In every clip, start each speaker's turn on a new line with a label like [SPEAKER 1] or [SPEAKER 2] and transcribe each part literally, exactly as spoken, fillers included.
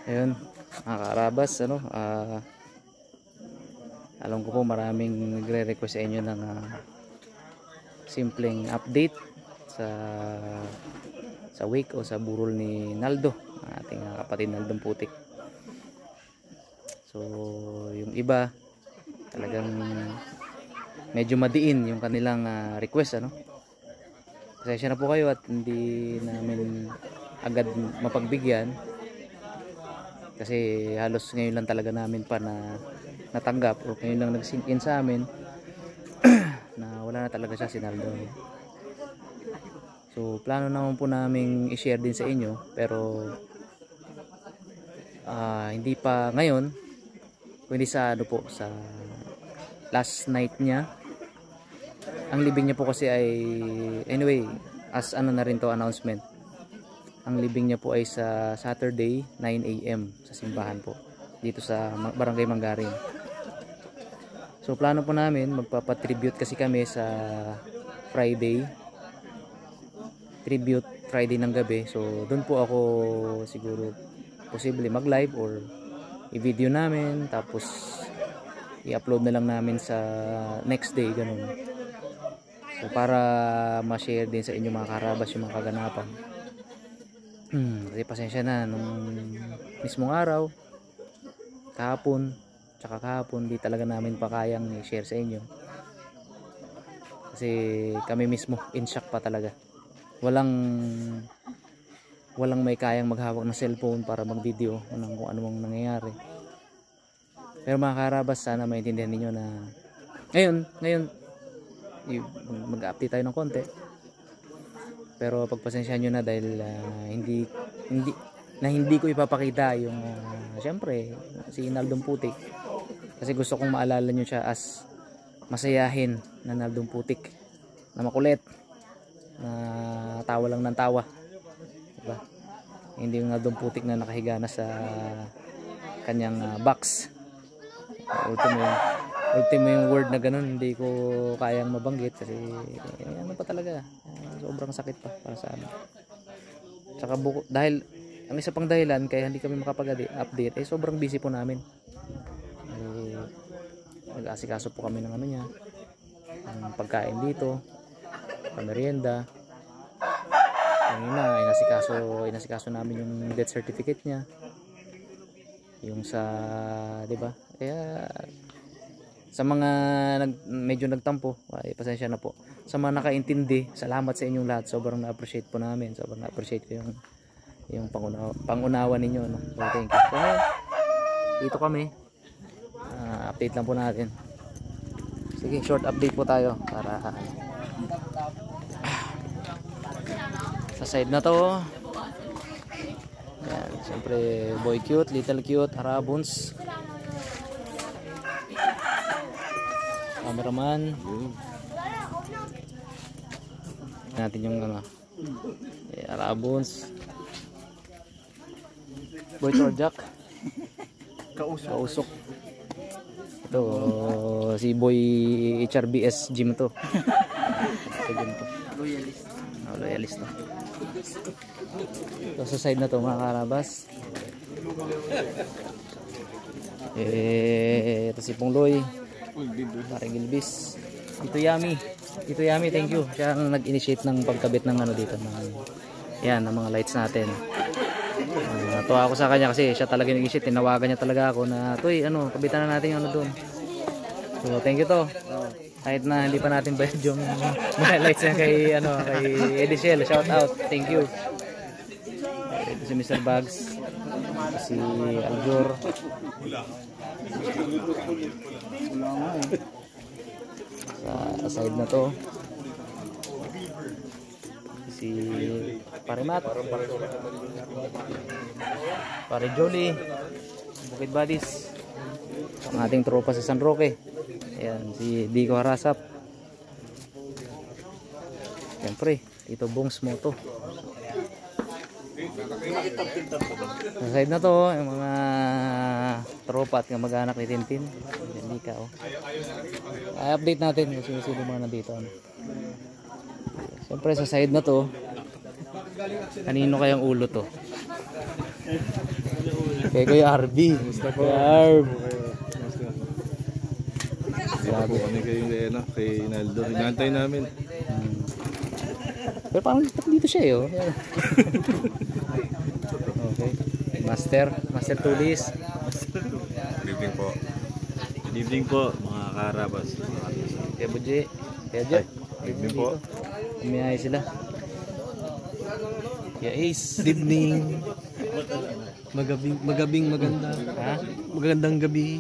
[SPEAKER 1] Ayun, mga karabas, ano, uh, alam ko po maraming nagre-request sa inyo ng uh, simpleng update sa sa wake o sa burol ni Naldo, ating uh, kapatid Naldong Putik. So yung iba talagang medyo madiin yung kanilang uh, request, ano. Pasensya na po kayo at hindi namin agad mapagbigyan kasi halos ngayon lang talaga namin pa na natanggap o ngayon lang nag-sync in sa amin na wala na talaga siya si Naldo. So plano naman po naming i-share din sa inyo, pero uh, hindi pa ngayon, kundi sa ano po, sa last night niya. Ang libing niya po kasi ay, anyway, as ano na rin to announcement, ang libing niya po ay sa Saturday nine A M sa simbahan po dito sa Barangay Manggarin. So plano po namin magpapatribute kasi kami sa Friday, tribute Friday ng gabi. So doon po ako siguro posible mag live or i-video namin, tapos i-upload na lang namin sa next day, ganun. So para ma-share din sa inyo mga karabas yung mga kaganapan. Hmm, kasi pasensya na nung mismong araw, kahapon, tsaka kahapon, di talaga namin pa kayang i-share sa inyo. Kasi kami mismo in shock pa talaga. Walang walang may kayang maghawak ng cellphone para mag-video ng kung anong nangyayari. Pero mga karabas, sana maintindihan niyo na ngayon, ngayon mag-update tayo ng konti. Pero pagpasensyahan nyo na dahil uh, hindi hindi na hindi ko ipapakita yung uh, syempre si Naldong Putik, kasi gusto kong maalala nyo siya as masayahin na Naldong Putik na makulit, na tawa lang ng tawa, diba? Hindi yung Naldong Putik na nakahiga na sa kanyang uh, box. Ultimo yung, ultimo yung word na ganun hindi ko kayang mabanggit kasi eh, ano pa talaga, uh, sobrang sakit pa para sa amin. Tsaka buko, dahil ang isa pang dahilan kaya hindi kami makapag-update ay sobrang busy po namin. Eh, nag-aasikaso po kami ng ano niya, ng pagkain dito, pamerienda. Kanina inasikaso, inasikaso namin yung death certificate niya, yung sa, di ba? Kaya sa mga nag, medyo nagtampo, ay pasensya na po. Sa mga nakaintindi, salamat sa inyong lahat. Sobrang na-appreciate po namin. Sobrang na-appreciate ko yung yung pangunawa, pangunawa ninyo, no? So, thank you. So, ngayon, dito kami. Uh, update lang po natin. Sige, short update po tayo para uh, sa side na to. Yan, siyempre boy cute, little cute, Harabons. Cameraman. Natin yung ano, eh, Harabons. Boy Torjak. Kausok. Kausok. Ito si Boy H R B S Gym to. Ito gym to. Loyalist. Oh, loyalist to. Ito sa side na to mga karabas. Eh, ito si Pongloy. Paring Gilbis. Ito Yami. Ito Yami, thank you. Siya ang nag-initiate ng pagkabit ng ano dito, ng yan, ng mga lights natin. Uh, tuwa ako sa kanya kasi siya talaga nag-initiate. Tinawagan niya talaga ako na, "Toy, ano, kabitan na natin yung ano doon." So, thank you to. Kahit na hindi pa natin bayad yung mga lights na kay ano, kay Ediciel. Shout out. Thank you. Ito si Mister Bugs. Ito si Aljur. Sa side na to si Parimat, Pare Jolly, Bukid Badis, ang ating tropa sa San Roque. Ayan, si Dico Harasap, siyempre Tito Bongs Moto. Sa side na to yung mga tropa at mag-anak ni Tintin. Hindi ka, oh. Ay, update natin kung sino-sino mga nandito, ano. Siyempre sa side na to, kanino kayang ulo to? Kay Kuya Arby. Kuya Arb.
[SPEAKER 2] Grabe kami kay, ano, kay Naldo. Hinantay namin.
[SPEAKER 1] Hmm. Pero parang dito siya eh. Oh. Okay. Master. Master Tulis.
[SPEAKER 2] Good evening po. Good evening po, mga karabas.
[SPEAKER 1] Kaya Buji. Kaya Jet.
[SPEAKER 2] Good evening po.
[SPEAKER 1] Umiyahe sila. Kaya Ace.
[SPEAKER 3] Good evening. Magabing, magabing maganda.
[SPEAKER 1] Ha?
[SPEAKER 3] Magandang gabi.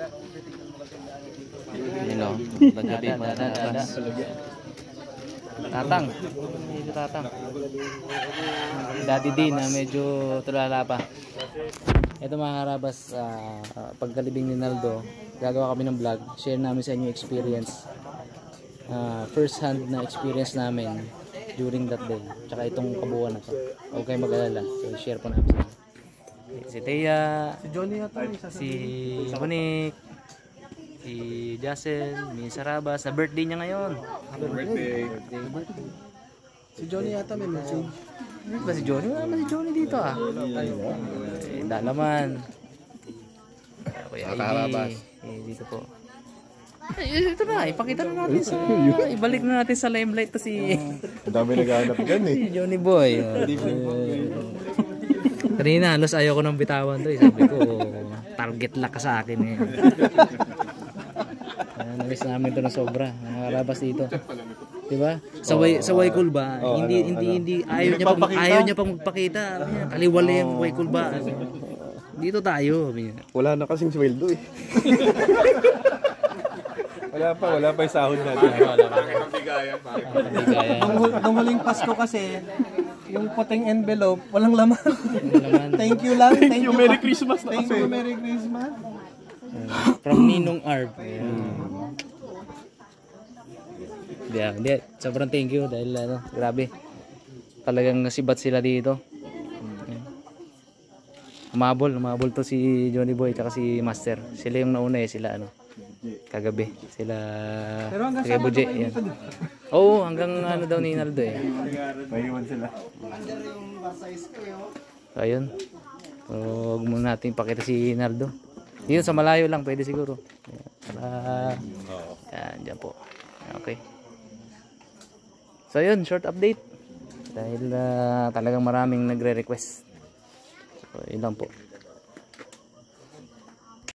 [SPEAKER 1] Yun o. Magandang gabi mga karabas. Tatang. Medyo tatang. Daddy din na medyo tulala pa. Ito mga karabas, uh, pagkalibing ni Naldo, gagawa kami ng vlog. Share namin sa inyo experience. Uh, first hand na experience namin during that day. Tsaka itong kabuuan na to. Huwag kayong mag-alala. So share po namin sa inyo. Si Thea,
[SPEAKER 3] Si Johnny yata.
[SPEAKER 1] si Monique, si Jassel, Min Sarabas. Sa birthday niya ngayon.
[SPEAKER 2] Happy birthday.
[SPEAKER 3] Si Johnny yata may message.
[SPEAKER 1] Ano ba si Johnny? Wala naman si Johnny dito ah. Eh, dalaman. Kuya Ivy. Eh, dito po. Ay, ito na, ipakita na natin sa... Ibalik na natin sa limelight to si...
[SPEAKER 2] Ang dami naghahanap dyan eh.
[SPEAKER 1] si Johnny Boy. Kanina, halos ayaw ko ng bitawan to. Eh. Sabi ko, target lock ka sa akin eh. Namiss namin to na sobra. Nakarabas dito. Diba? Sa way, sa Waykul ba?
[SPEAKER 2] Oh,
[SPEAKER 1] hindi
[SPEAKER 2] ano,
[SPEAKER 1] hindi
[SPEAKER 2] ano?
[SPEAKER 1] hindi ayaw niya pang ayaw niya pang magpakita. Kaliwala yung Waykul ba? Dito tayo.
[SPEAKER 2] Wala na kasing sweldo eh. Wala pa, wala pa yung sahod natin.
[SPEAKER 1] Wala pa. Bigayan.
[SPEAKER 3] Nung, hul- nung huling Pasko kasi, yung puting envelope, walang laman.
[SPEAKER 1] Naman.
[SPEAKER 3] Thank you lang. Thank you.
[SPEAKER 2] Merry Christmas na
[SPEAKER 3] Thank
[SPEAKER 2] kasi.
[SPEAKER 3] you, Merry Christmas.
[SPEAKER 1] From Ninong Arb. Yeah, hindi. Sobrang thank you dahil ano, grabe. Talagang nasibat sila dito. Umabol, umabol to si Johnny Boy at si Master. Sila yung nauna eh, sila ano. Kagabi. Sila
[SPEAKER 3] Pero hanggang
[SPEAKER 1] Kuya
[SPEAKER 3] Sabado
[SPEAKER 1] Buje,
[SPEAKER 3] kayo
[SPEAKER 1] yan.
[SPEAKER 3] dito.
[SPEAKER 1] Oo, hanggang ano daw ni Naldo eh.
[SPEAKER 2] May iwan sila.
[SPEAKER 1] So, ayun. So, huwag muna natin pakita si Naldo. Yun, sa malayo lang, pwede siguro. Ayan, para, yan, dyan po. Okay. So, yun, short update. Dahil uh, talagang maraming nagre-request. So, yun lang po.